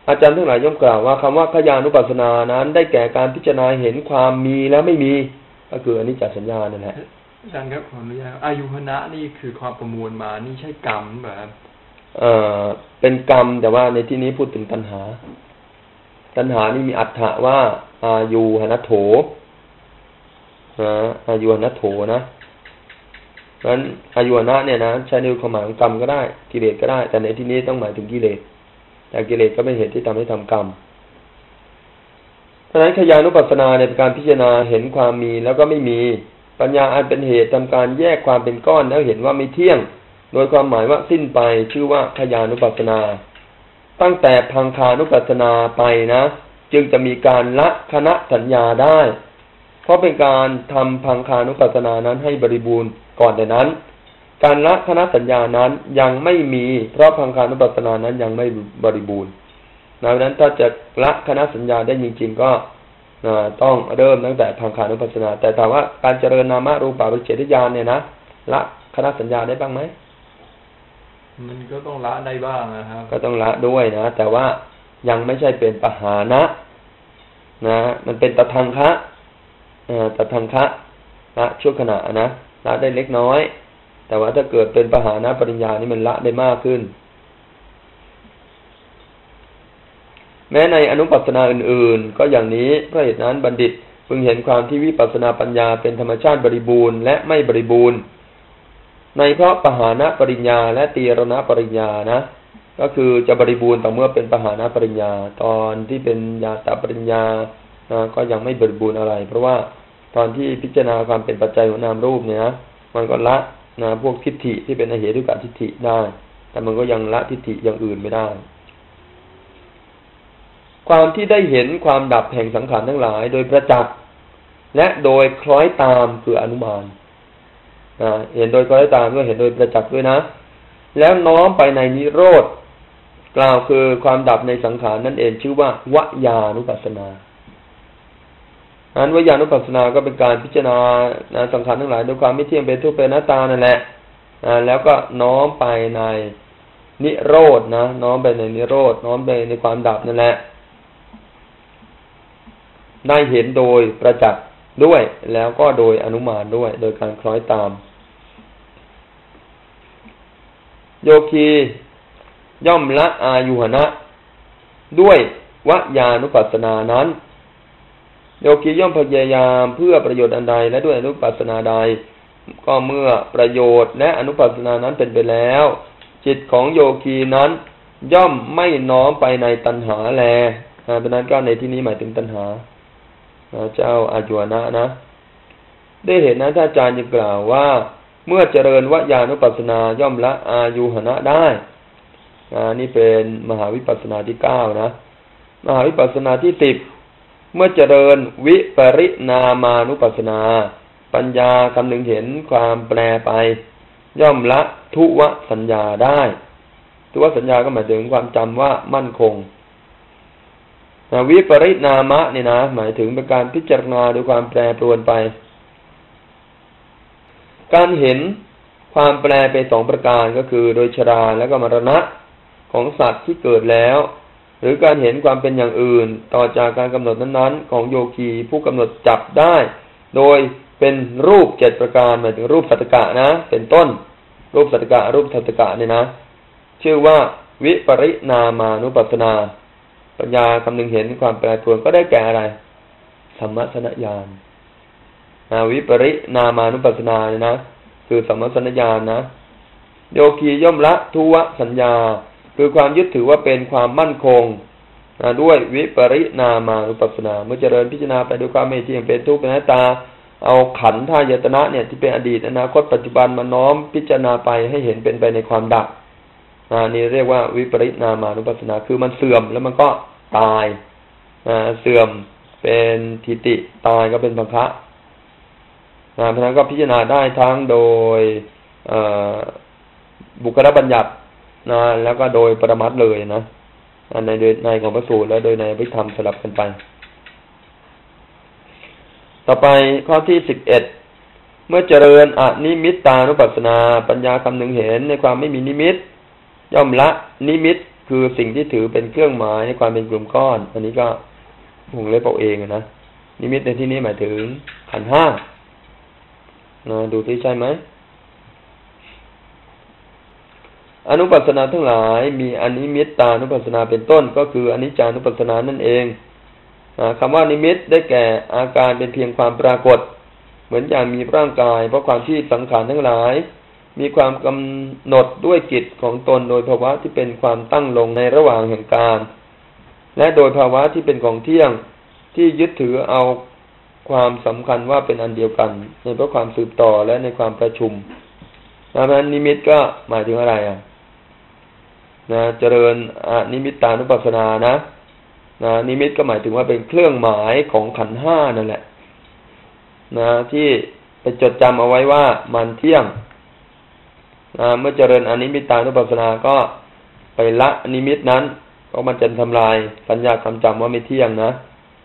อาจารย์ทั้งหลายย่อมกล่าวว่าคำว่าขญานุปัสสนานั้นได้แก่การพิจารณาเห็นความมีแล้วไม่มีก็คืออนิจจสัญญานั่นแหละอาจารย์ครับขออนุญาตอายุหนะนี่คือความประมวลมานี่ใช่กรรมแบบเป็นกรรมแต่ว่าในที่นี้พูดถึงตัณหานี่มีอรรถะว่าอายุหณโถอายุหณโถนะนั้นอายุหณะเนี่ยนะใช้ในความหมายของกรรมก็ได้กิเลสก็ได้แต่ในที่นี้ต้องหมายถึงกิเลสแต่กิเลสก็เป็นเหตุที่ทำให้ทำกรรมเพราะฉะนั้นขญานุปัสสนาในการพิจารณาเห็นความมีแล้วก็ไม่มีปัญญาอันเป็นเหตุทำการแยกความเป็นก้อนแล้วเห็นว่าไม่เที่ยงโดยความหมายว่าสิ้นไปชื่อว่าขญานุปัสสนาตั้งแต่พังคานุปัสสนาไปนะจึงจะมีการละคณะสัญญาได้เพราะเป็นการทำพังคานุปัสสนานั้นให้บริบูรณ์ก่อนแต่นั้นการละคณะสัญญานั้นยังไม่มีเพราะพังคานุปัสสนานั้นยังไม่บริบูรณ์ดังนั้นถ้าจะละคณะสัญญาได้จริงๆก็ต้องเริ่มตั้งแต่พังคานุปัสสนาแต่ถามว่าการเจริญนามรูปะปริเฉทญาณเนี่ยนะละคณะสัญญาได้บ้างไหมมันก็ต้องละได้บ้างนะครับก็ต้องละด้วยนะแต่ว่ายังไม่ใช่เป็นปหานะมันเป็นตทังคะตทังคะละชั่วขณะนะละได้เล็กน้อยแต่ว่าถ้าเกิดเป็นปหานะปริญญานี่มันละได้มากขึ้นแม้ในอนุปัสสนาอื่นๆก็อย่างนี้เพราะเหตุนั้นบัณฑิตพึงเห็นความที่วิปัสสนาปัญญาเป็นธรรมชาติบริบูรณ์และไม่บริบูรณ์ในเพราะปหานะปริญญาและตีรณปริญญานะก็คือจะบริบูรณ์ต่อเมื่อเป็นปหานะปริญญาตอนที่เป็นญาตปริญญาก็ยังไม่บริบูรณ์อะไรเพราะว่าตอนที่พิจารณาความเป็นปัจจัยของนามรูปเนี่ยนะมันก็ละพวกทิฏฐิที่เป็นอเหตุกทิฏฐิได้แต่มันก็ยังละทิฏฐิอย่างอื่นไม่ได้ความที่ได้เห็นความดับแห่งสังขารทั้งหลายโดยประจักษ์และโดยคล้อยตามคืออนุมานเห็นโดยคล้อยตามก็เห็นโดยประจักษ์ด้วยนะแล้วน้อมไปในนิโรธกล่าวคือความดับในสังขารนั่นเองชื่อว่าวญานุปัสสนาวญานุปัสสนาก็เป็นการพิจารณาสังขารทั้งหลายโดยความไม่เที่ยงเป็นทุกข์เป็นอนัตตานั่นแหละแล้วก็น้อมไปในนิโรธน้อมไปในนิโรธน้อมไปในความดับนั่นแหละได้เห็นโดยประจักษ์ด้วยแล้วก็โดยอนุมานด้วยโดยการคล้อยตามโยคีย่อมละอายุหณะด้วยวญานุปัสสนานั้นโยคีย่อมพยายามเพื่อประโยชน์อันใดและด้วยอนุปัสสนาใดก็เมื่อประโยชน์และอนุปัสสนานั้นเป็นไปแล้วจิตของโยคีนั้นย่อมไม่น้อมไปในตัณหาแลเพราะนั้นก็ในที่นี้หมายถึงตัณหาเจ้าอายุหณะนะได้เห็นนะท่านอาจารย์ยังกล่าวว่าเมื่อเจริญวญานุปัสสนาย่อมละอายุหณะได้นี่เป็นมหาวิปัสสนาที่9นะมหาวิปัสสนาที่10เมื่อเจริญวิปริณามานุปัสสนาปัญญากำนึงเห็นความแปรไปย่อมละทุวสัญญาได้ทุวสัญญาก็หมายถึงความจำว่ามั่นคงวิปริณามะนี่นะหมายถึงเป็นการพิจารณาด้วยความแปรปรวนไปการเห็นความแปรไป2ประการก็คือโดยชราและก็มรณะของสัตว์ที่เกิดแล้วหรือการเห็นความเป็นอย่างอื่นต่อจากการกำหนดนั้นๆของโยคีผู้กำหนดจับได้โดยเป็นรูป7ประการหมายถึงรูปสัตตกะนะเป็นต้นรูปสัตตกะรูปสัตตกะเนี่ยนะชื่อว่าวิปริณามานุปัสสนาปัญญากำนึงเห็นความแปรปรวนก็ได้แก่อะไรสัมมัสนญาณวิปริณามานุปัสสนาเนี่ยนะคือสัมมัสนญาณนะโยคีย่อมละทุวสัญญาคือความยึดถือว่าเป็นความมั่นคงด้วยวิปริณามานุปัสสนาเมื่อเจริญพิจารณาไปด้วยความไม่เที่ยงเป็นทุกข์เป็นอนัตตาเอาขันธ์ธาตุยตนะเนี่ยที่เป็นอดีตอนาคตปัจจุบันมาน้อมพิจารณาไปให้เห็นเป็นไปในความดับนี่เรียกว่าวิปริณามานุปัสสนาคือมันเสื่อมแล้วมันก็ตายเสื่อมเป็นทิฏฐิตายก็เป็นพังคะเพราะฉะนั้นก็พิจารณาได้ทั้งโดยบุคลบัญญัติแล้วก็โดยปรมัตถ์เลยนะในของพระสูตรและโดยในวิธรรมสลับกันไปต่อไปข้อที่11เมื่อเจริญอนิมิตตานุปัสสนาปัญญาคำนึงเห็นในความไม่มีนิมิตย่อมละนิมิตคือสิ่งที่ถือเป็นเครื่องหมายในความเป็นกลุ่มก้อนอันนี้ก็วงเล็บเอาเองนะนิมิตในที่นี้หมายถึงขันธ์ห้าดูที่ใช่ไหมอนุปัสสนาทั้งหลายมีอนิมิตตานุปัสสนาเป็นต้นก็คืออนิจจานุปัสสนานั่นเองคำว่านิมิตได้แก่อาการเป็นเพียงความปรากฏเหมือนอย่างมีร่างกายเพราะความที่สังขารทั้งหลายมีความกำหนดด้วยจิตของตนโดยภาวะที่เป็นความตั้งลงในระหว่างแห่งการและโดยภาวะที่เป็นของเที่ยงที่ยึดถือเอาความสำคัญว่าเป็นอันเดียวกันในเพราะความสืบต่อและในความประชุมดังนั้นนิมิตก็หมายถึงอะไรเจริญนิมิตตานุปัสสนานะนิมิตก็หมายถึงว่าเป็นเครื่องหมายของขันธ์ห้านั่นแหละที่ไปจดจำเอาไว้ว่ามันเที่ยงเมื่อเจริญอนิมิตตานุปัสสนาก็ไปละนิมิตนั้นเพราะมันจะทำลายสัญญาความจำว่าไม่เที่ยงนะ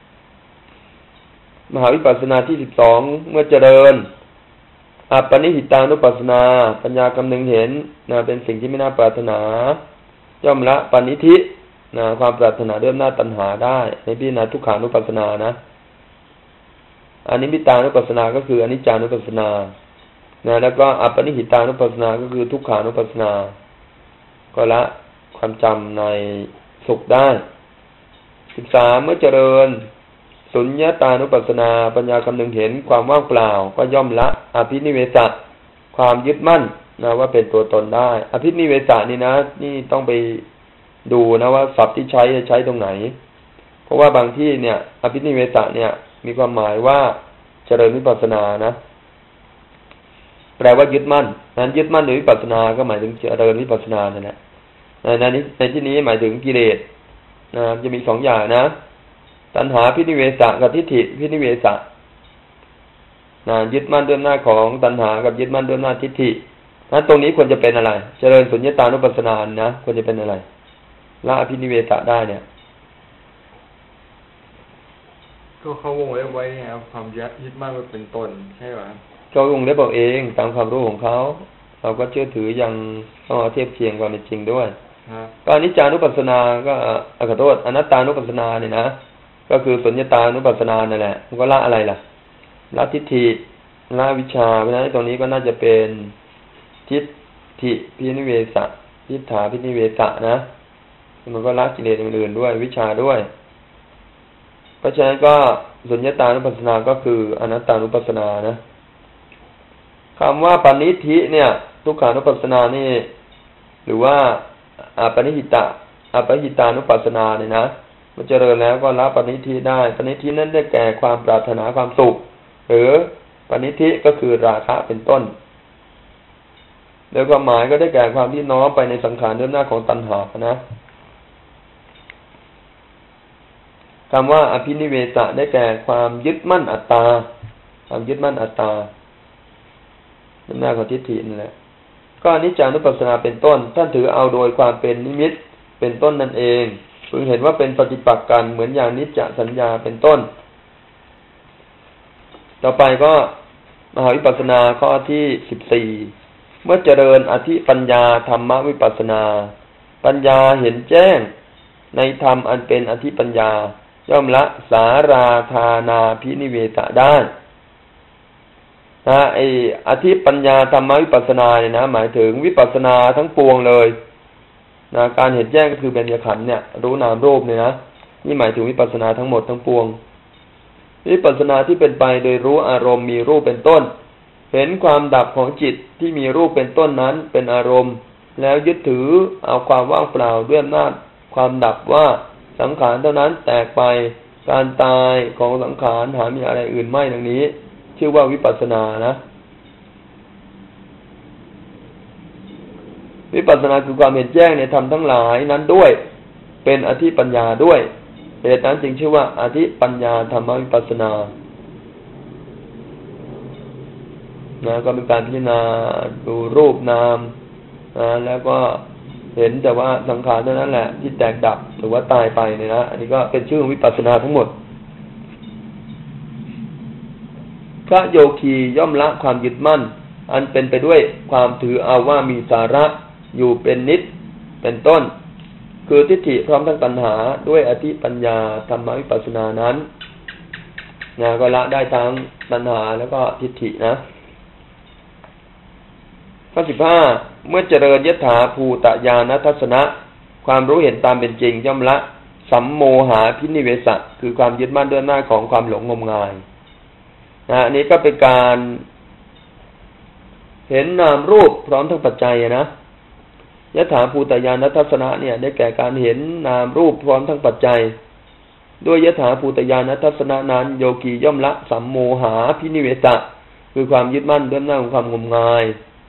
มหาวิปัสสนาที่12เมื่อเจริญอัปปนิหิตานุปัสสนาปัญญากำนึงเห็นเป็นสิ่งที่ไม่น่าปรารถนาย่อมละปณิธิความปรารถนาด้วยอำนาจตัณหาได้ในพิจารณาทุกขานุปัสสนานะอนิมิตตานุปัสสนาก็คืออนิจจานุปัสสนาแล้วก็อัปปนิหิตานุปัสสนาก็คือทุกขานุปัสสนาก็ละความจำในสุขได้13เมื่อเจริญสุญญตานุปัสสนาปัญญากำนึงเห็นความว่างเปล่าก็ย่อมละอภินิเวสะความยึดมั่นว่าเป็นตัวตนได้อภินิเวสะนี่นะนี่ต้องไปดูนะว่าศัพท์ที่ใช้ตรงไหนเพราะว่าบางที่เนี่ยอภินิเวสะเนี่ยมีความหมายว่าเจริญวิปัสสนานะแปลว่ายึดมั่นนั้นยึดมั่นหรือวิปัสสนาก็หมายถึงเจริญวิปัสสนานั่นแหละในที่นี้หมายถึงกิเลสจะมี2อย่างนะตัณหาภินิเวสะกับทิฏฐิภินิเวสะยึดมั่นด้วยอำนาจของตัณหากับยึดมั่นด้วยอำนาจทิฏฐินั้นตรงนี้ควรจะเป็นอะไรเจริญสุญญตานุปัสสนานะควรจะเป็นอะไรละอภินิเวสะได้เนี่ยก็เขาวงเล็บไว้ไงความยึดมั่นว่าเป็นตนใช่ไหมเขาวงเล็บบอกเองตามความรู้ของเขาเราก็เชื่อถืออย่างต้องเทียบเคียงความเป็นจริงด้วยก็อนิจจานุปัสสนาก็ขอโทษอนัตตานุปัสสนาเนี่ยนะก็คือสุญญตานุปัสสนานั่นแหละมันก็ละอะไรล่ะละทิฏฐิละวิชชาเพราะฉะนั้นตรงนี้ก็น่าจะเป็นทิฏฐิภินิเวสะทิฏฐาภินิเวสะนะมันก็ละกิเลสอื่นๆด้วยวิชชาด้วยเพราะฉะนั้นก็สุญญตานุปัสสนาก็คืออนัตตานุปัสสนานะคำว่าปณิธิเนี่ยทุกขานุปัสสนานี่หรือว่าปณิหิตะอปหิตานุปัสสนาเนี่ยนะมันเจริญแล้วก็ละปณิธิได้ปณิธินั้นได้แก่ความปรารถนาความสุขหรือปณิธิก็คือราคะเป็นต้นโดยความหมายก็ได้แก่ความที่น้อมไปในสังขารด้วยอำนาจของตัณหานะคำว่าอภินิเวสะได้แก่ความยึดมั่นอัตตาความยึดมั่นอัตตาด้วยอำนาจของทิฏฐินั่นแหละก็อนิจจานุปัสสนาเป็นต้นท่านถือเอาโดยความเป็นนิมิตเป็นต้นนั่นเองพึงเห็นว่าเป็นปฏิปักษ์กันเหมือนอย่างนิจจสัญญาเป็นต้นต่อไปก็มหาวิปัสสนาข้อที่14เมื่อเจริญอธิปัญญาธรรมวิปัสสนาปัญญาเห็นแจ้งในธรรมอันเป็นอธิปัญญาย่อมละสาราธานาภินิเวสะได้ไอ้อธิปัญญาธรรมวิปัสสนาเนี่ยนะหมายถึงวิปัสสนาทั้งปวงเลยการเห็นแจ้งก็คือเบญจขันธ์เนี่ยรู้นามรูปเนี่ยนะนี่หมายถึงวิปัสสนาทั้งหมดทั้งปวงวิปัสสนาที่เป็นไปโดยรู้อารมณ์มีรูปเป็นต้นเห็นความดับของจิตที่มีรูปเป็นต้นนั้นเป็นอารมณ์แล้วยึดถือเอาความว่างเปล่าด้วยอำนาจความดับว่าสังขารเท่านั้นแตกไปการตายของสังขารหามีอะไรอื่นไม่ดังนี้ชื่อว่าวิปัสสนานะวิปัสสนาคือความเห็นแจ้งในธรรมทั้งหลายนั้นด้วยเป็นอธิปัญญาด้วยเหตุนั้นจึงชื่อว่าอธิปัญญาธรรมวิปัสสนาก็เป็นการพิจารณาดูรูปนามแล้วก็เห็นแต่ว่าสังขารเท่านั้นแหละที่แตกดับหรือว่าตายไปเนี่ยนะอันนี้ก็เป็นชื่อวิปัสสนาทั้งหมดพระโยคีย่อมละความยึดมั่นอันเป็นไปด้วยความถือเอาว่ามีสาระอยู่เป็นนิจเป็นต้นคือทิฏฐิพร้อมทั้งตัณหาด้วยอธิปัญญาธรรมวิปัสสนานั้นก็ละได้ทั้งตัณหาแล้วก็ทิฏฐินะข้อ15เมื่อเจริญยถาภูตญาณทัสสนะความรู้เห็นตามเป็นจริงย่อมละสัมโมหะพินิเวสะคือความยึดมั่นด้วยหน้าของความหลงงมงายอันนี้ก็เป็นการเห็นนามรูปพร้อมทั้งปัจจัยนะยถาภูตญาณทัสสนะเนี่ยได้แก่การเห็นนามรูปพร้อมทั้งปัจจัยด้วยยถาภูตญาณทัสสนะนั้นโยคีย่อมละสัมโมหะพินิเวสะคือความยึดมั่นด้วยหน้าของความงมงาย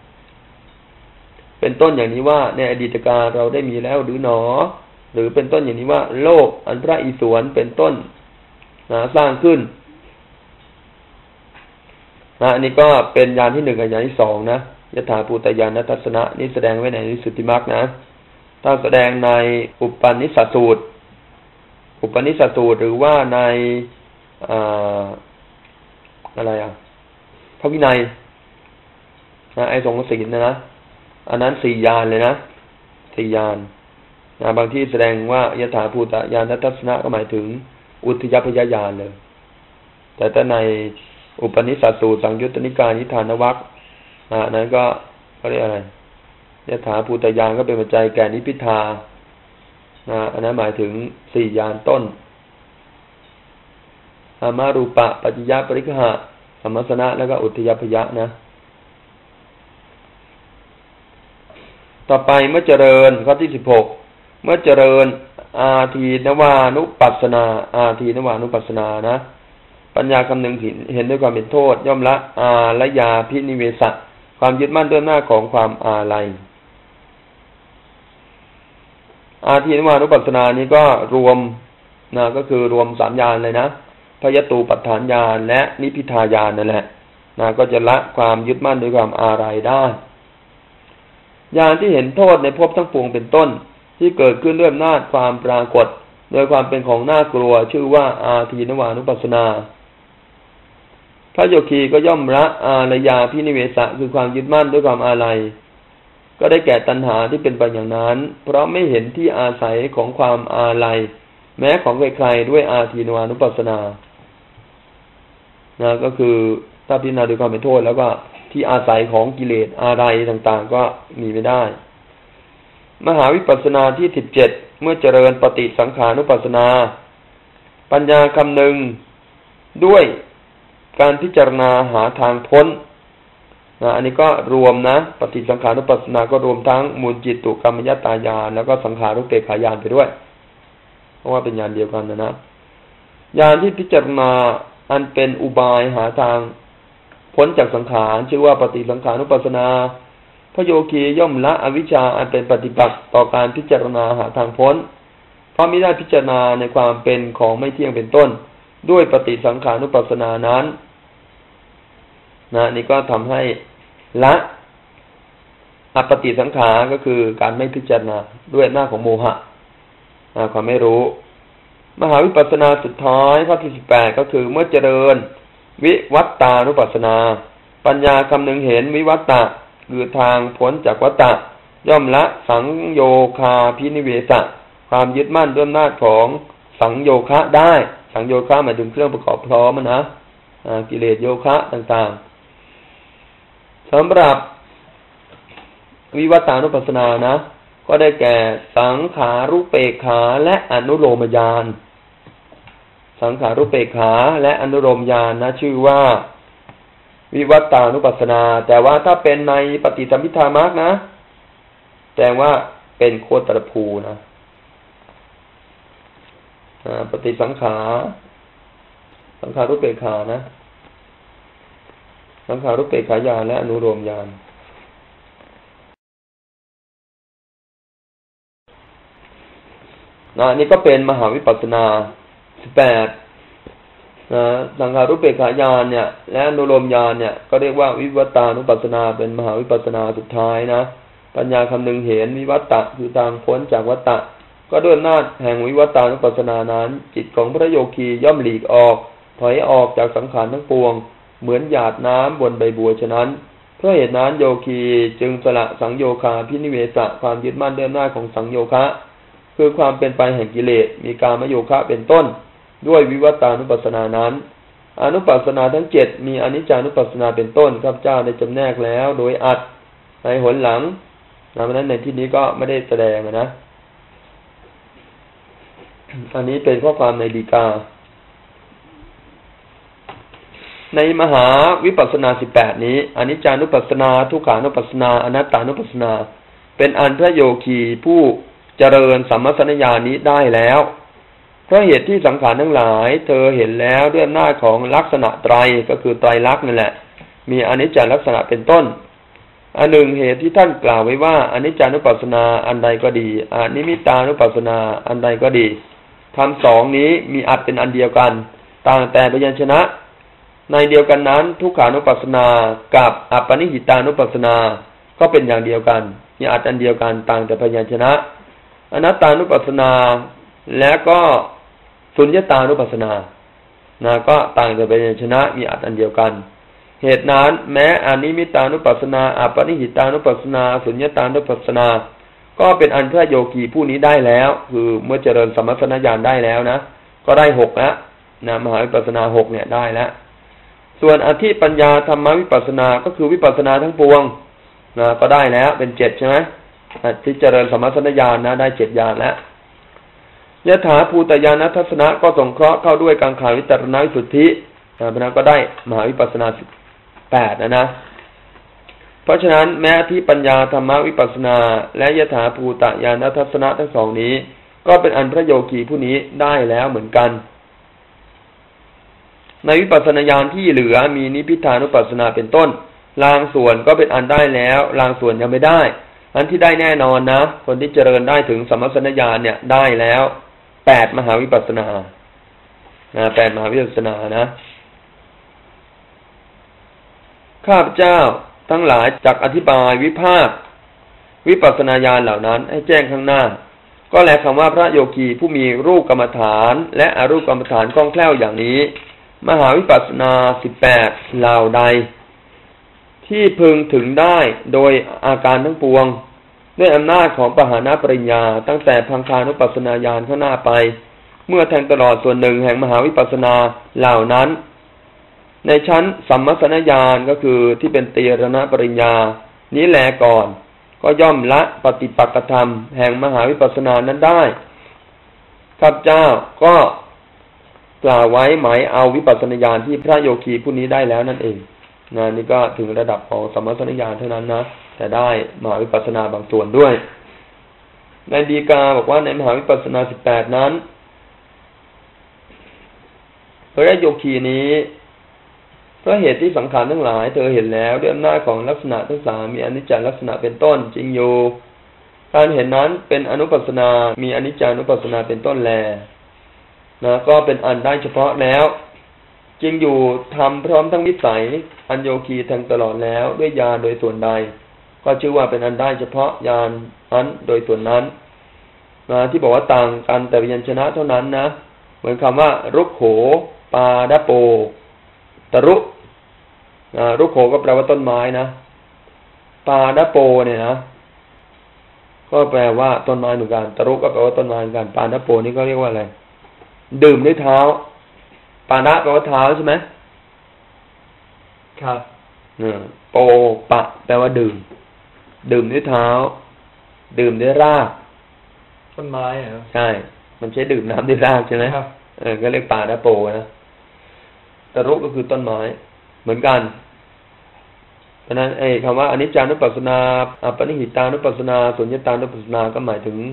เป็นต้นอย่างนี้ว่าในอดีตการเราได้มีแล้วหรือหนอหรือเป็นต้นอย่างนี้ว่าโลกอันพระอิศวรเป็นต้นสร้างขึ้นอันนี้ก็เป็นญาณที่1กับญาณที่2นะยถาภูตญาณทัสสนะนี่แสดงไว้ในวิสุทธิมรรคนะถ้าแสดงในอุปนิสัสสูตรหรือว่าในอะไรพระวินัยไอ้สงฆ์ศีลนะอันนั้น4ญาณเลยนะ4ญาณบางที่แสดงว่ายถาภูตญาณทัสสนะก็หมายถึงอุทยพยญาณเลยแต่ถ้าในอุปนิสัสสูตรสังยุตตนิกายนิทานวรรคนั้นก็เขาเรียกอะไรยถาภูตญาณก็เป็นปัจจัยแก่นิพพิทาอันนั้นหมายถึง4ญาณต้นอามารูปะปัจจยปริฆะสัมมัสสนะแล้วก็อุทยพยะนะต่อไปเมื่อเจริญข้อที่16เมื่อเจริญอาทีนวานุปัสสนานะปัญญาคำนึงเห็นด้วยความเป็นโทษย่อมละอาละยาพินิเวสะความยึดมั่นด้วยหน้าของความอาลัยอาทีนวานุปัสสนานี้ก็รวมก็คือรวม3ญาณเลยนะพยตูปัฏฐานญาณและนิพพิทายานนั่นแหละก็จะละความยึดมั่นด้วยความอาลัยได้ญาณที่เห็นโทษในภพทั้งปวงเป็นต้นที่เกิดขึ้นด้วยอำนาจความปรากฏโดยความเป็นของน่ากลัวชื่อว่าอาทีนวานุปัสสนาพระโยคีก็ย่อมละอาลัยยาพินิเวสะคือความยึดมั่นด้วยความอาลัยก็ได้แก่ตัณหาที่เป็นไปอย่างนั้นเพราะไม่เห็นที่อาศัยของความอาลัยแม้ของใครๆด้วยอาทีนวานุปัสสนาก็คือถ้าพิจารณาด้วยความเป็นโทษแล้วก็ที่อาศัยของกิเลสอะไรต่างๆก็มีไม่ได้มหาวิปัสสนาที่17เมื่อเจริญปฏิสังขานุปัสสนาปัญญาคำนึงด้วยการพิจารณาหาทางพ้นอันนี้ก็รวมนะปฏิสังขานุปัสสนาก็รวมทั้งมูลจิตตุกรรมยตายานแล้วก็สังขารุปเปกขายานไปด้วยเพราะว่าเป็นญาณเดียวกันนะญาณที่พิจารณาอันเป็นอุบายหาทางพ้นจากสังขารชื่อว่าปฏิสังขานุปัสสนาพระโยคีย่อมละอวิชชาอันเป็นปฏิปักษ์ต่อการพิจารณาหาทางพ้นเพราะมิได้พิจารณาในความเป็นของไม่เที่ยงเป็นต้นด้วยปฏิสังขานุปัสสนานั้นนี่ก็ทำให้ละอปฏิสังขารก็คือการไม่พิจารณาด้วยหน้าของโมหะความไม่รู้มหาวิปัสสนาสุดท้ายข้อที่18ก็คือเมื่อเจริญวิวัตตานุปัสสนาปัญญาคำนึงเห็นวิวัตตะคือทางพ้นจากวัฏฏะย่อมละสังโยคาพินิเวสะความยึดมั่นด้วยอำนาจของสังโยคะได้สังโยคะหมายถึงเครื่องประกอบพร้อมนะกิเลสโยคะต่างๆสำหรับวิวัตตานุปัสสนานะก็ได้แก่สังขารุปเปกขาและอนุโลมญาณสังขารุปเปกขาและอนุโลมญาณนะชื่อว่าวิวัตตานุปัสสนาแต่ว่าถ้าเป็นในปฏิสัมภิทามรรคนะแสดงว่าเป็นโคตรภูนะปฏิสังขารุปเปกขานะสังขารุปเปกขายานและอนุโลมญาณนี่ก็เป็นมหาวิปัสสนา18สังขารุปเปกขายานเนี่ยและอนุโลมญาณเนี่ยก็เรียกว่าวิวัตตานุปัสสนาเป็นมหาวิปัสสนาสุดท้ายนะปัญญาคำนึงเห็นวิวัตตะคือทางพ้นจากวัฏฏะก็ด้วยอำนาจแห่งวิวัตตานุปัสสนานั้นจิตของพระโยคีย่อมหลีกออกถอยออกจากสังขารทั้งปวงเหมือนหยาดน้ำบนใบบัวฉะนั้นเพื่อเหตุนั้นโยคีจึงสละสังโยคาพินิเวสะความยึดมั่นด้วยอำนาจของสังโยคะคือความเป็นไปแห่งกิเลสมีกามโยคะเป็นต้นด้วยวิวัตตานุปัสสนานั้นอนุปัสสนาทั้ง7มีอนิจจานุปัสสนาเป็นต้นข้าพเจ้าได้จำแนกแล้วโดยอัดในหนหลังเพราะนั้นในที่นี้ก็ไม่ได้แสดงนะอันนี้เป็นข้อความในฎีกาในมหาวิปัสสนา18นี้อนิจจานุปัสสนาทุกขานุปัสสนาอนัตตานุปัสสนาเป็นอันพระโยคีผู้เจริญสัมมัสสนญาณนี้ได้แล้วเพราะเหตุที่สังขารทั้งหลายเธอเห็นแล้วด้วยอำนาจของลักษณะไตรก็คือไตรลักษณ์นั่นแหละมีอนิจจลักษณะเป็นต้นอันหนึ่งเหตุที่ท่านกล่าวไว้ว่าอนิจจานุปัสสนาอันใดก็ดีอนิมิตานุปัสสนาอันใดก็ดีธรรมสองนี้มีอัตเป็นอันเดียวกันต่างแต่พยัญชนะในเดียวกันนั้นทุกขานุปัสสนากับอัปปนิหิตานุปัสสนาก็เป็นอย่างเดียวกันมีอัตอันเดียวกันต่างแต่พยัญชนะอนัตตานุปัสสนาและก็สุญญตานุปัสสนาก็ต่างแต่พยัญชนะมีอัตอันเดียวกันเหตุนั้นแม้อนิมิตานุปัสสนาอัปปนิหิตานุปัสสนาสุญญตานุปัสสนาก็เป็นอันพระโยคีผู้นี้ได้แล้วคือเมื่อเจริญสัมมัสสนญาณได้แล้วนะก็ได้6แล้วมหาวิปัสสนา6เนี่ยได้แล้วส่วนอธิปัญญาธรรมวิปัสสนาก็คือวิปัสสนาทั้งปวงก็ได้แล้วเป็น7ใช่ไหมที่เจริญสัมมัสสนญาณนะได้7ญาณแล้วยถาภูตญาณทัศนะก็สงเคราะห์เข้าด้วยกังขาวิตรณวิสุทธิเพราะนั้นก็ได้มหาวิปัสสนา18นะเพราะฉะนั้นแม้ที่ปัญญาธรรมวิปัสสนาและยถาภูตญาณทัศนะทั้งสองนี้ก็เป็นอันพระโยคีผู้นี้ได้แล้วเหมือนกันในวิปัสสนาญาณที่เหลือมีนิพพิทานุปัสสนาเป็นต้นลางส่วนก็เป็นอันได้แล้วลางส่วนยังไม่ได้อันที่ได้แน่นอนนะคนที่เจริญได้ถึงสัมมัสสนญาณเนี่ยได้แล้ว8มหาวิปัสสนา8มหาวิปัสสนานะข้าพเจ้าทั้งหลายจักอธิบายวิภาควิปัสสนาญาณเหล่านั้นให้แจ้งข้างหน้าก็แลคำว่าพระโยคีผู้มีรูปกรรมฐานและอรูปกรรมฐานคล่องแคล่วอย่างนี้มหาวิปัสสนา18เหล่าใดที่พึงถึงได้โดยอาการทั้งปวงด้วยอำนาจของปหานะปริญญาตั้งแต่พังคานุปัสสนาญาณข้างหน้าไปเมื่อแทงตลอดส่วนหนึ่งแห่งมหาวิปัสสนาเหล่านั้นในชั้นสัมมัสสนญาณก็คือที่เป็นตีรณปริญญานี้แลก่อนก็ย่อมละปฏิปักษธรรมแห่งมหาวิปัสสนานั้นได้ข้าพเจ้าก็กล่าวไว้หมายเอาวิปัสสนาญาณที่พระโยคีผู้นี้ได้แล้วนั่นเองนี่ก็ถึงระดับของสัมมัสสนญาณเท่านั้นนะแต่ได้มหาวิปัสสนาบางส่วนด้วยในฎีกาบอกว่าในมหาวิปัสสนา18นั้นพระโยคีนี้เพราะเหตุที่สังขารทั้งหลายเธอเห็นแล้วด้วยอำนาจของลักษณะทั้ง3มีอนิจจลักษณะเป็นต้นจริงอยู่การเห็นนั้นเป็นอนุปัสสนามีอนิจจานุปัสสนาเป็นต้นแลก็เป็นอันได้เฉพาะแล้วจริงอยู่ทำพร้อมทั้งวิสัยอันโยคีแทงตลอดแล้วด้วยญาณโดยส่วนใดก็ชื่อว่าเป็นอันได้เฉพาะญาณนั้นโดยส่วนนั้นที่บอกว่าต่างกันแต่พยัญชนะเท่านั้นนะเหมือนคำว่ารุกโขปาดะโปตรุรุกโขก็แปลว่าต้นไม้นะปาดะโปเนี่ยนะก็แปลว่าต้นไม้เหมือนกันตรุก็แปลว่าต้นไม้เหมือนกันปาดะโปนี่ก็เรียกว่าอะไรดื่มด้วยเท้าปานะแปลว่าเท้าใช่ไหมครับโปปะแปลว่าดื่มด้วยเท้าดื่มด้วยรากต้นไม้เหรอใช่มันใช้ดื่มน้ำด้วยรากใช่ไหมครับก็เรียกปานะโปนะตรุก็คือต้นไม้เหมือนกันเพราะนั้นคำว่าอนิจจานุปัสสนาอัปปนิหิตานุปัสสนาสุญญตานุปัสสนาก็หมายถึง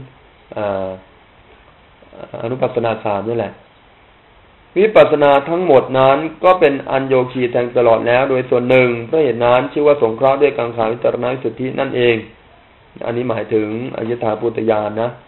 อนุปัสสนา3นี่แหละวิปัสสนาทั้งหมดนั้นก็เป็นอัญโยคีแทงตลอดแล้วโดยส่วนหนึ่งเพราะเหตุนั้นชื่อว่าสงเคราะห์ด้วยกังขาวิตรณวิสุทธินั่นเองอันนี้หมายถึงอยถาภูตญาณนะ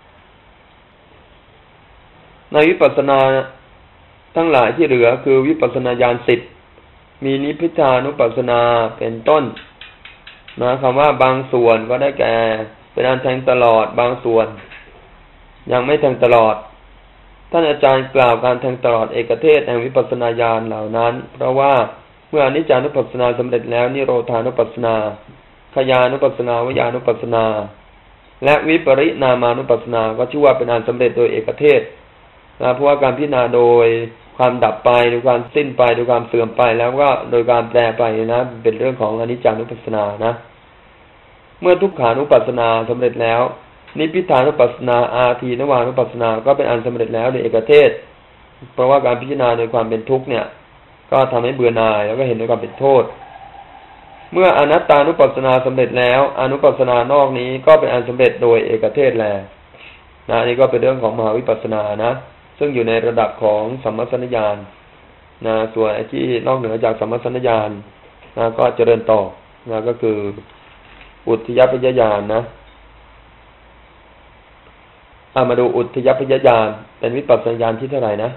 ในวิปัสสนาทั้งหลายที่เหลือคือวิปัสสนาญาณ10มีนิพพิทานุปัสสนาเป็นต้นคำว่าบางส่วนก็ได้แก่เป็นอันแทงตลอดบางส่วนยังไม่แทงตลอดท่านอาจารย์กล่าวการแทงตลอดเอกเทศแห่งวิปัสสนาญาณเหล่านั้นเพราะว่าเมื่ออนิจจานุปัสสนาสำเร็จแล้วนิโรธานุปัสสนาขยานุปัสสนาวิญญาณุปัสสนาและวิปริณามานุปัสสนาก็ชื่อว่าเป็นอันสำเร็จโดยเอกเทศนะเพราะว่าการพิจารณาโดยความดับไปโดยความสิ้นไปโดยความเสื่อมไปแล้วก็โดยการแปรไปนะเป็นเรื่องของอนิจจานุปัสสนานะเมื่อทุกขานุปัสสนาสำเร็จแล้วนิพพิทานุปัสสนาอาทีนวานุปัสสนาก็เป็นอันสำเร็จแล้วโดยเอกเทศเพราะว่าการพิจารณาโดยความเป็นทุกข์เนี่ยก็ทำให้เบื่อหน่ายแล้วก็เห็นโดยความเป็นโทษเมื่ออนัตตานุปัสสนาสำเร็จแล้วอนุปัสสนานอกนี้ก็เป็นอันสำเร็จโดยเอกเทศแลนะนี่ก็เป็นเรื่องของมหาวิปัสสนานะซึ่งอยู่ในระดับของสัมมัสสนญาณนะส่วนที่นอกเหนือจากสัมมัสสนญาณนะก็เจริญต่อนะก็คืออุทยพยญาณนะมาดูอุทยพยญาณเป็นวิปัสสนาญาณที่เท่าไหร่นะ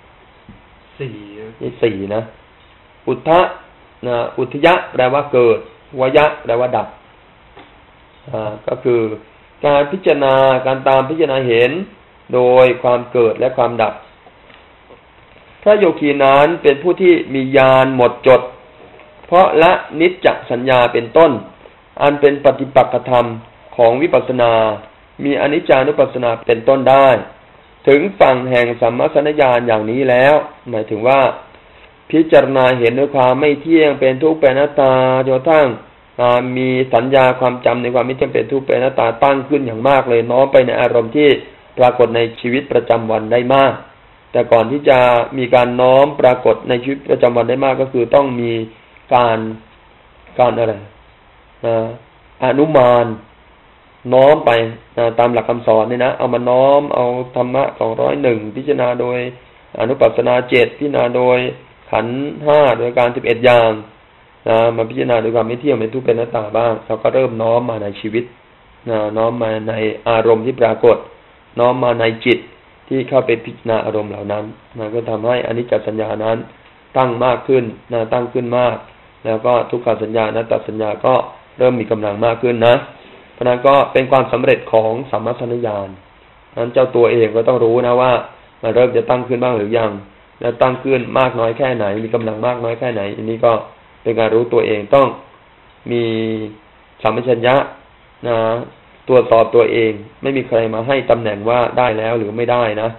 สี่นะอุทธะนะอุทยะแปลว่าเกิดวยะแปลว่าดับก็คือการพิจารณาการตามพิจารณาเห็นโดยความเกิดและความดับพระโยคีนั้นเป็นผู้ที่มีญาณหมดจดเพราะละนิจจสัญญาเป็นต้นอันเป็นปฏิปักษธรรมของวิปัสสนามีอนิจจานุปัสสนาเป็นต้นได้ถึงฝั่งแห่งสัมมัสสนญาณอย่างนี้แล้วหมายถึงว่าพิจารณาเห็นด้วยความไม่เที่ยงเป็นทุกข์เป็นอนัตตาจนกระทั่งมีสัญญาความจำในความไม่เที่ยงเป็นทุกข์เป็นอนัตตาตั้งขึ้นอย่างมากเลยน้อมไปในอารมณ์ที่ปรากฏในชีวิตประจำวันได้มากแต่ก่อนที่จะมีการน้อมปรากฏในชีวิตประจำวันได้มากก็คือต้องมีการอะไรอนุมานน้อมไปตามหลักคำสอนนี่นะเอามาน้อมเอาธรรมะ201พิจารณาโดยอนุปัสสนา7พิจารณาโดยขันธ์5โดยการ11อย่างมาพิจารณาโดยความไม่เที่ยงเป็นทุกข์เป็นอนัตตาบ้างเราก็เริ่มน้อมมาในชีวิตน้อมมาในอารมณ์ที่ปรากฏน้อมมาในจิตที่เข้าไปพิจารณาอารมณ์เหล่านั้นก็ทำให้อนิจจสัญญานั้นตั้งมากขึ้นตั้งขึ้นมากแล้วก็ทุกขสัญญาอนัตตสัญญาก็เริ่มมีกำลังมากขึ้นนะเพราะนั้นก็เป็นความสำเร็จของสัมมัสสนญาณนั้นเจ้าตัวเองก็ต้องรู้นะว่ามันเริ่มจะตั้งขึ้นบ้างหรือยังแล้วตั้งขึ้นมากน้อยแค่ไหนมีกำลังมากน้อยแค่ไหนอันนี้ก็เป็นการรู้ตัวเองต้องมีสัมปชัญญะตรวจสอบตัวเองไม่มีใครมาให้ตำแหน่งว่าได้แล้วหรือไม่ได้นะ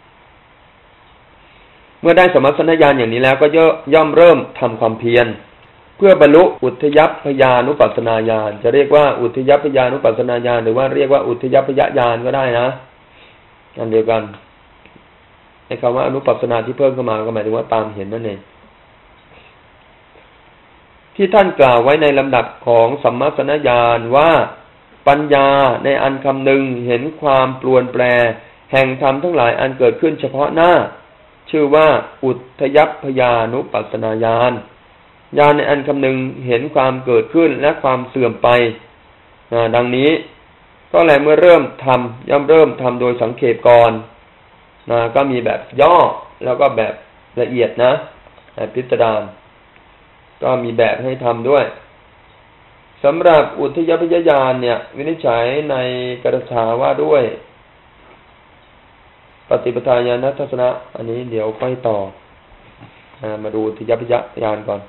เมื่อได้สัมมัสสนญาณอย่างนี้แล้วก็ย่อมเริ่มทำความเพียรเพื่อบรรลุอุทยัพพยานุปัสสนาญาณจะเรียกว่าอุทยัพพยานุปัสสนาญาณหรือว่าเรียกว่าอุทยัพพยญาณก็ได้นะอันเดียวกันในคำว่าอนุปัสสนาที่เพิ่มเข้ามาก็หมายถึงว่าตามเห็นนั่นเองที่ท่านกล่าวไว้ในลำดับของสัมมัสสนญาณว่าปัญญาในอันคำหนึ่งเห็นความปรวนแปรแห่งธรรมทั้งหลายอันเกิดขึ้นเฉพาะหน้าชื่อว่าอุทยัพพยานุปัสสนาญาณญาณในอันคำหนึ่งเห็นความเกิดขึ้นและความเสื่อมไปดังนี้ก็แลเมื่อเริ่มทำย่อมเริ่มทำโดยสังเขปก่อนก็มีแบบย่อแล้วก็แบบละเอียดนะพิสดารก็มีแบบให้ทำด้วยสำหรับอุทยัพพยญาณเนี่ยวินิจฉัยในกรถาว่าด้วยปฏิปทาญาณทัศนะอันนี้เดี๋ยวค่อยต่อมาดูอุทยัพพยญาณก่อน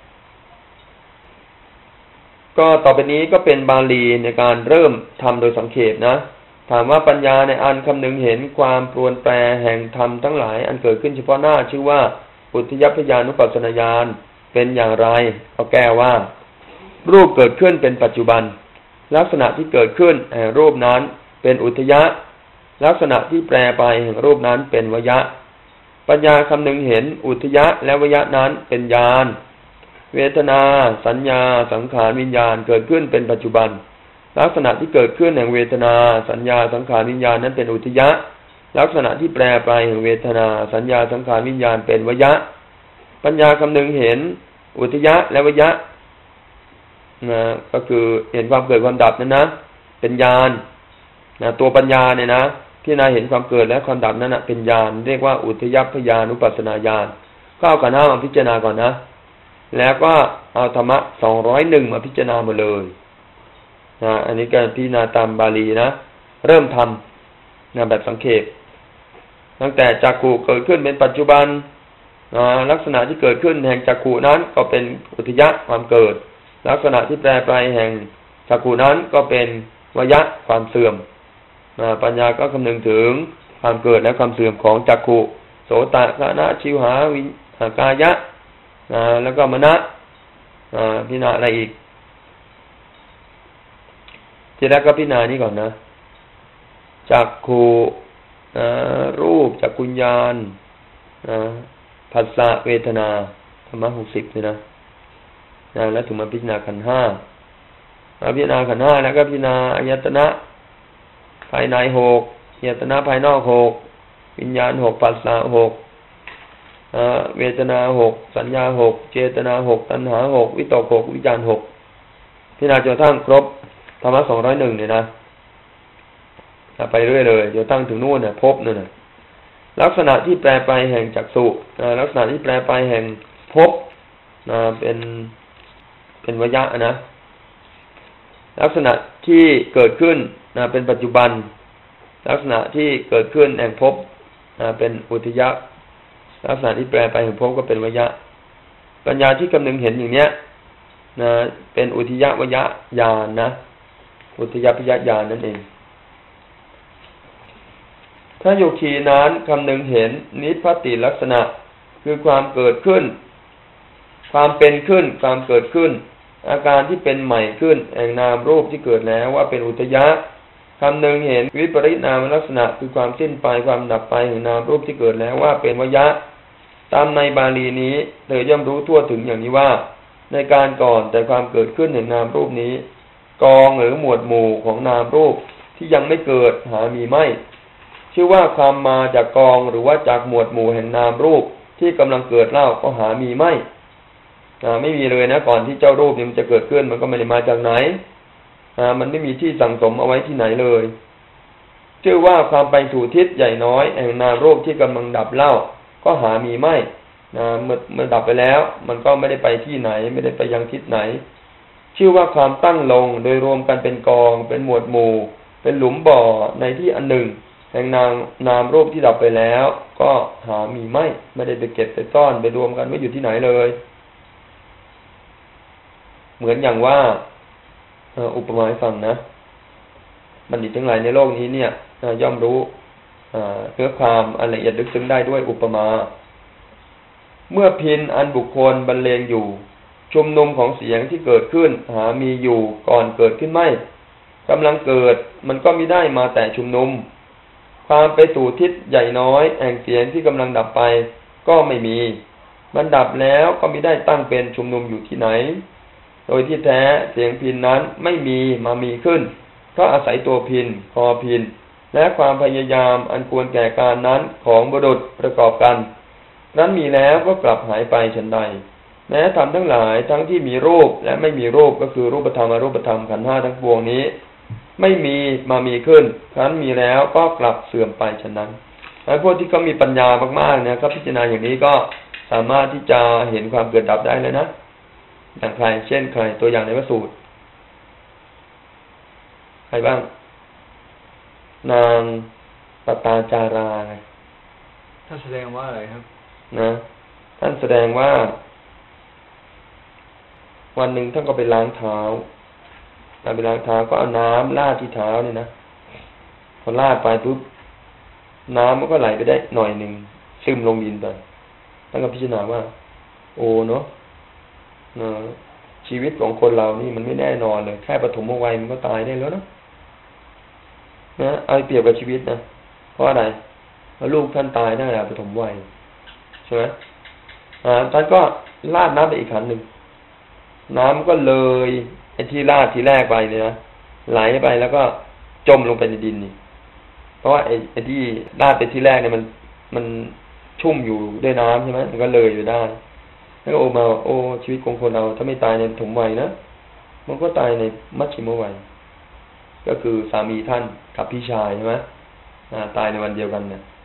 ก็ต่อไปนี้ก็เป็นบาลีในการเริ่มทำโดยสังเขปนะถามว่าปัญญาในอันคำนึงเห็นความปรวนแปรแห่งธรรมทั้งหลายอันเกิดขึ้นเฉพาะหน้าชื่อว่าอุทยัพพยานุปัสสนาญาณเป็นอย่างไรก็แก้ว่ารูปเกิดขึ้นเป็นปัจจุบันลักษณะที่เกิดขึ้นแห่งรูปนั้นเป็นอุทยะลักษณะที่แปรไปแห่งรูปนั้นเป็นวยะปัญญาคำนึงเห็นอุทยะและวยะนั้นเป็นญาณเวทนาสัญญาสังขารวิญญาณเกิดขึ้นเป็นปัจจุบันลักษณะที่เกิดขึ้นแห่งเวทนาสัญญาสังขารวิญญาณนั้นเป็นอุทยะลักษณะที่แปรไปแห่งเวทนาสัญญาสังขารวิญญาณเป็นวยะปัญญาคำนึงเห็นอุทยะและวยะก็คือเห็นความเกิดความดับนั้นนะเป็นญาณตัวปัญญาเนี่ยนะที่นายเห็นความเกิดและความดับนั้นนะเป็นญาณเรียกว่าอุทยัพพยานุปัสสนาญาณก็เอาขันธ์5มาพิจารณาก่อนนะแล้วก็เอาธรรมะ201มาพิจารณาหมดเลยอันนี้การพิจารณาตามบาลีนะเริ่มทำแบบสังเขปตั้งแต่จักขุเกิดขึ้นเป็นปัจจุบันลักษณะที่เกิดขึ้นแห่งจักขุนั้นก็เป็นอุทยะความเกิดลักษณะที่แปรไปแห่งจักขุนั้นก็เป็นวยะความเสื่อมปัญญาก็คำนึงถึงความเกิดและความเสื่อมของจักขุโสตคานะชิวหาวิกายะแล้วก็มนะพิจารณาอะไรอีกทีแรกก็พิจารณานี้ก่อนนะจักขุรูปจักขุญญาณผัสสะเวทนาธรรมะ60เลยนะแล้วถึงมาพิจารณาขันธ์5พิจารณาขันธ์5แล้วก็พิจารณาอายตนะภายใน6อายตนะภายนอก6วิญญาณ6ผัสสะ6เวทนา6สัญญา6เจตนา6ตัณหา6วิตก6วิจาร6พิจารณาจนกระทั่งครบธรรมะ201เนี่ยนะไปเรื่อยเลยจนตั้งถึงนู่นเนี่ยพบนั่นน่ะลักษณะที่แปรไปแห่งจักษุลักษณะที่แปรไปแห่งภพเป็นวยะนะลักษณะที่เกิดขึ้นเป็นปัจจุบันลักษณะที่เกิดขึ้นแห่งภพเป็นอุทยะลักษณะที่แปรไปแห่งภพก็เป็นวยะปัญญาที่กำนึงเห็นอย่างเนี้ยเป็นอุทยวยญาณนะอุทยพยญาณนั่นเองถ้าโยคีนั้นคำนึงเห็นนิพพติลักษณะคือความเกิดขึ้นความเป็นขึ้นความเกิดขึ้นอาการที่เป็นใหม่ขึ้นแห่งนามรูปที่เกิดแล้วว่าเป็นอุทยะคำนึงเห็นวิปริณามลักษณะคือความสิ้นไปความดับไปแห่งนามรูปที่เกิดแล้วว่าเป็นวยะตามในบาลีนี้เธอย่อมรู้ทั่วถึงอย่างนี้ว่าในการก่อนแต่ความเกิดขึ้นแห่งนามรูปนี้กองหรือหมวดหมู่ของนามรูปที่ยังไม่เกิดหามีไม่ชื่อว่าความมาจากกองหรือว่าจากหมวดหมู่แห่งนามรูปที่กำลังเกิดเล่าก็หามีไม่ไม่มีเลยนะก่อนที่เจ้ารูปนี้มันจะเกิดขึ้นมันก็ไม่ได้มาจากไหนมันไม่มีที่สั่งสมเอาไว้ที่ไหนเลยชื่อว่าความไปสู่ทิศใหญ่น้อยแห่งนามรูปที่กำลังดับเล่าก็หามีไม่เมื่อดับไปแล้วมันก็ไม่ได้ไปที่ไหนไม่ได้ไปยังทิศไหนชื่อว่าความตั้งลงโดยรวมกันเป็นกองเป็นหมวดหมู่เป็นหลุมบ่อในที่อันหนึ่งแห่งนามรูปที่ดับไปแล้วก็หามีไม่ได้ไปเก็บไปซ่อนไปรวมกันไว้อยู่ที่ไหนเลยเหมือนอย่างว่าอุปมาให้ฟังนะบัณฑิตทั้งหลายในโลกนี้เนี่ยย่อมรู้เนื้อความอันละเอียดลึกซึ้งได้ด้วยอุปมาเมื่อพิณอันบุคคลบรรเลงอยู่ชุมนุมของเสียงที่เกิดขึ้นหามีอยู่ก่อนเกิดขึ้นไม่กำลังเกิดมันก็มิได้มาแต่ชุมนุมความไปสู่ทิศใหญ่น้อยแห่งเสียงที่กำลังดับไปก็ไม่มีมันดับแล้วก็มิได้ตั้งเป็นชุมนุมอยู่ที่ไหนโดยที่แท้เสียงพิณนั้นไม่มีมามีขึ้นเพราะอาศัยตัวพิณคอพิณและความพยายามอันควรแก่การนั้นของบุรุษประกอบกันนั้นมีแล้วก็กลับหายไปฉันใดแม้ธรรมทั้งหลายทั้งที่มีรูปและไม่มีรูปก็คือรูปธรรมอรูปธรรมขันธ์5ทั้งปวงนี้ไม่มีมามีขึ้นครั้นมีแล้วก็กลับเสื่อมไปฉะนั้นพวกที่เขามีปัญญามากๆเนี่ยก็พิจารณาอย่างนี้ก็สามารถที่จะเห็นความเกิดดับได้เลยนะอย่างใครเช่นใครตัวอย่างในพระสูตรใครบ้างนางปตาจาราท่านแสดงว่าอะไรครับนะท่านแสดงว่าวันหนึ่งท่านก็ไปล้างเท้าไปล้างเท้าก็เอาน้ำราดที่เท้าเนี่ยนะพอราดไปปุ๊บน้ำมันก็ไหลไปได้หน่อยหนึ่งซึมลงดินไปท่านก็พิจารณาว่าโอ้เนาะชีวิตของคนเรานี่มันไม่แน่นอนเลยแค่ปฐมวัยมันก็ตายได้แล้วนะเอาเปรียบกับชีวิตนะเพราะอะไรลูกท่านตายตั้งแต่ปฐมวัยใช่ไหมท่านก็ราดน้ำไปอีกขันหนึ่งน้ำก็เลยไอ้ที่ราดทีแรกไปเนี่ยนะไหลไปแล้วก็จมลงไปในดินนี่เพราะว่าไอ้ที่ราดไปที่แรกเนี่ยมันชุ่มอยู่ด้วยน้ำใช่ไหมมันก็เลยอยู่ได้แล้วก็มาโอ้ชีวิตของคนเราถ้าไม่ตายในปฐมวัยนะมันก็ตายในมัชฌิมวัยก็คือสามีท่านกับพี่ชายใช่ไหมตายในวันเดียวกันเนี่ย